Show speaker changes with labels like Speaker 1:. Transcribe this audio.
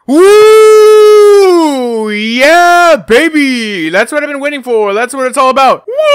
Speaker 1: Woo! Yeah, baby! That's what I've been waiting for. That's what it's all about. Woo!